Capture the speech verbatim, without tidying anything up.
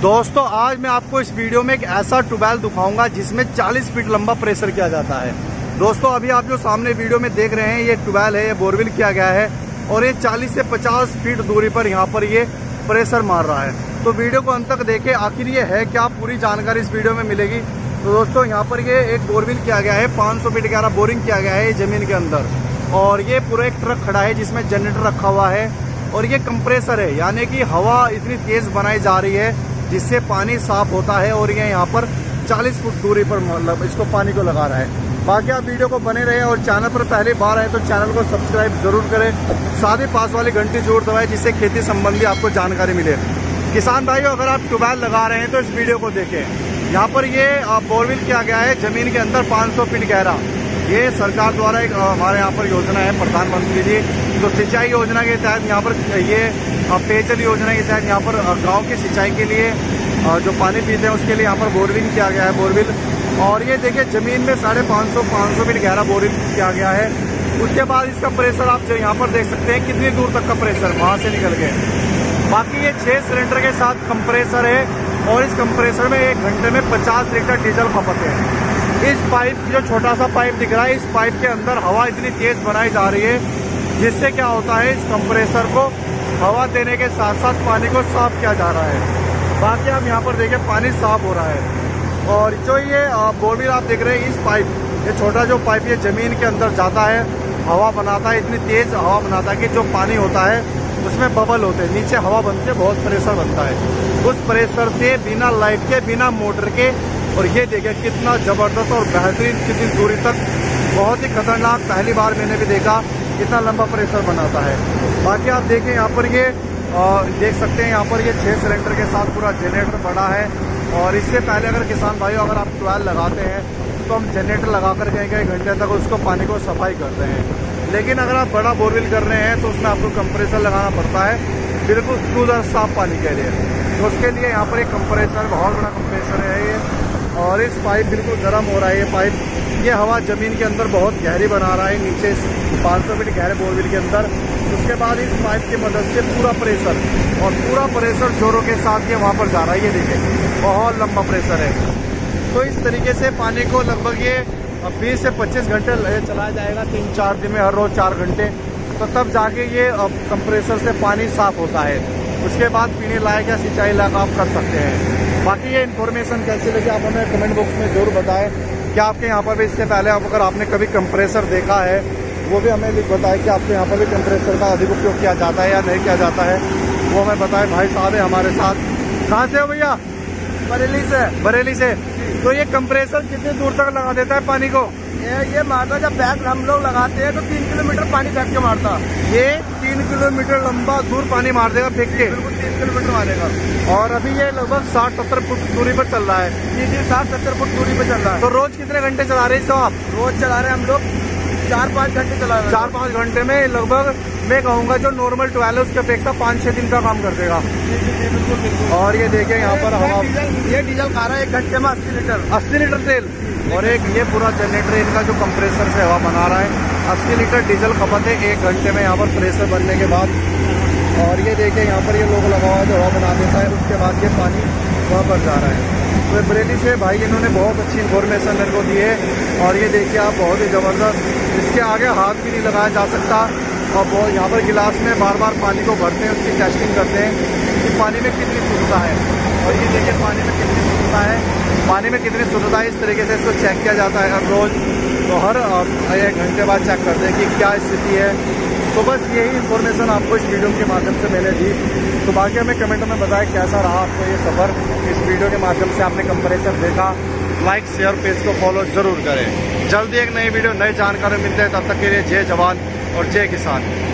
दोस्तों आज मैं आपको इस वीडियो में एक ऐसा ट्यूबवेल दिखाऊंगा जिसमें चालीस फीट लंबा प्रेशर किया जाता है। दोस्तों अभी आप जो सामने वीडियो में देख रहे हैं ये ट्यूबवेल है, ये बोरवेल किया गया है और ये चालीस से पचास फीट दूरी पर यहाँ पर ये प्रेशर मार रहा है। तो वीडियो को अंत तक देखें, आखिर ये है क्या, पूरी जानकारी इस वीडियो में मिलेगी। तो दोस्तों यहाँ पर ये एक बोरवेल किया गया है, पाँच सौ फीट गहरा बोरिंग किया गया है जमीन के अंदर और ये पूरा एक ट्रक खड़ा है जिसमें जनरेटर रखा हुआ है और ये कंप्रेसर है, यानी कि हवा इतनी तेज बनाई जा रही है जिससे पानी साफ होता है और ये यहाँ पर चालीस फुट दूरी पर मतलब इसको पानी को लगा रहा है। बाकी आप वीडियो को बने रहे और चैनल पर पहली बार आए तो चैनल को सब्सक्राइब जरूर करें, साथ ही पास वाली घंटी जरूर दबाएं जिससे खेती संबंधी आपको जानकारी मिले। किसान भाइयों अगर आप ट्यूबवेल लगा रहे हैं तो इस वीडियो को देखें। यहाँ पर ये बोरवेल किया गया है जमीन के अंदर पाँच सौ फीट गहरा। ये सरकार द्वारा एक हमारे यहाँ पर योजना है प्रधानमंत्री जी, तो सिंचाई योजना के तहत यहाँ पर ये पेयजल योजना के तहत यहाँ पर गांव की सिंचाई के लिए जो पानी पीते हैं उसके लिए यहाँ पर बोरवेल किया गया है बोरवेल। और ये देखिए जमीन में साढ़े पाँच सौ पाँच सौ फीट गहरा बोरवेल किया गया है। उसके बाद इसका प्रेशर आप जो यहाँ पर देख सकते हैं कितनी दूर तक का प्रेशर वहाँ से निकल गए। बाकी ये छः सिलेंडर के साथ कंप्रेसर है और इस कंप्रेसर में एक घंटे में पचास लीटर डीजल खपत है। इस पाइप जो छोटा सा पाइप दिख रहा है, इस पाइप के अंदर हवा इतनी तेज बनाई जा रही है जिससे क्या होता है इस कंप्रेसर को हवा देने के साथ साथ पानी को साफ किया जा रहा है। बाकी आप यहाँ पर देखिए पानी साफ हो रहा है। और जो ये बोरवेल आप देख रहे हैं इस पाइप, ये छोटा जो पाइप ये जमीन के अंदर जाता है, हवा बनाता है, इतनी तेज हवा बनाता है कि जो पानी होता है उसमें बबल होते हैं, नीचे हवा बनती है, बहुत प्रेशर बनता है। उस प्रेशर से बिना लाइट के बिना मोटर के, और ये देखिए कितना ज़बरदस्त और बेहतरीन कितनी दूरी तक, बहुत ही खतरनाक, पहली बार मैंने भी देखा कितना लंबा प्रेशर बनाता है। बाकी आप देखें यहाँ पर ये आ, देख सकते हैं यहाँ पर ये छः सिलेंडर के साथ पूरा जनरेटर बड़ा है। और इससे पहले अगर किसान भाइयों अगर आप ट्यूबवेल लगाते हैं तो हम जनरेटर लगा कर कहीं कहीं घंटे तक उसको पानी को सफाई करते हैं, लेकिन अगर आप बड़ा बोरवेल कर रहे हैं तो उसमें आपको कंप्रेसर लगाना पड़ता है बिल्कुल शुद्ध और साफ पानी के लिए। तो उसके लिए यहाँ पर एक कंप्रेसर, बहुत बड़ा कंप्रेसर है ये, और इस पाइप बिल्कुल गर्म हो रहा है। ये पाइप ये हवा ज़मीन के अंदर बहुत गहरी बना रहा है, नीचे पाँच सौ फीट गहरे बोरवेल के अंदर। उसके बाद इस पाइप की मदद से पूरा प्रेशर और पूरा प्रेशर जोरों के साथ ये वहाँ पर जा रहा है। ये देखिए बहुत लंबा प्रेशर है। तो इस तरीके से पानी को लगभग ये बीस से पच्चीस घंटे चलाया जाएगा, तीन चार दिन में, हर रोज़ चार घंटे, तो तब जाके ये कंप्रेसर से पानी साफ होता है। उसके बाद पीने लायक या सिंचाई लायक आप कर सकते हैं। बाकी ये इन्फॉर्मेशन कैसे लगी आप हमें कमेंट बॉक्स में जरूर बताएं। क्या आपके यहाँ पर भी इससे पहले आप अगर आपने कभी कंप्रेसर देखा है वो भी हमें बताएं कि आपके यहाँ पर भी कंप्रेसर का अधिक उपयोग किया जाता है या नहीं किया जाता है, वो हमें बताएं। भाई साहब है हमारे साथ। कहाँ से हो भैया? बरेली से। बरेली से। तो ये कंप्रेसर कितनी दूर तक लगा देता है पानी को? ये ये मारता, जब बैग हम लोग लगाते हैं तो तीन किलोमीटर पानी फेंक के मारता। ये तीन किलोमीटर लंबा दूर पानी मार देगा फेंक के? बिल्कुल तीन किलोमीटर मारेगा। और अभी ये लगभग साठ सत्तर फुट दूरी पर चल रहा है। जी जी साठ सत्तर फुट दूरी पर चल रहा है। तो रोज कितने घंटे चला रहे हैं इसको आप? रोज चला रहे हैं हम लोग चार पाँच घंटे चला रहे हैं। चार पाँच घंटे में लगभग मैं कहूँगा जो नॉर्मल ट्यूबवेल है उसके अपेक्षा पाँच छः दिन का काम कर देगा। जी जी जी बिल्कुल बिल्कुल। और ये देखिए यहाँ पर हवा, ये डीजल खा रहा है एक घंटे में अस्सी लीटर अस्सी लीटर तेल। और एक ये पूरा जनरेटर इनका जो कंप्रेसर से हवा बना रहा है, अस्सी लीटर डीजल खपत है एक घंटे में यहाँ पर प्रेशर बनने के बाद। और ये देखिए यहाँ पर ये लोग लगा हुआ है जो हवा बना देता है, उसके बाद ये पानी वहाँ पर जा रहा है। तो बरेली से भाई इन्होंने बहुत अच्छी इन्फॉर्मेशन मेरे को दी है। और ये देखिए आप बहुत ही ज़बरदस्त, इसके आगे हाथ भी नहीं लगाया जा सकता। और बहुत यहाँ पर गिलास में बार बार पानी को भरते हैं, उसकी टेस्टिंग करते हैं कि पानी में कितनी शुद्धता है। और ये देखिए पानी में कितनी शुद्धता है, पानी में कितनी शुद्धता है, इस तरीके से इसको चेक किया जाता है हर रोज़। तो हर एक घंटे बाद चेक करते हैं कि क्या स्थिति है। तो बस यही इन्फॉर्मेशन आपको इस वीडियो के माध्यम से मैंने दी। तो बाकी हमें कमेंट में बताएं कैसा रहा आपको ये सफ़र। इस वीडियो के माध्यम से आपने कंप्रेसर देखा, लाइक शेयर पेज को फॉलो जरूर करें। जल्दी एक नई वीडियो नई जानकारी मिलते हैं, तब तक के लिए जय जवान और जय किसान।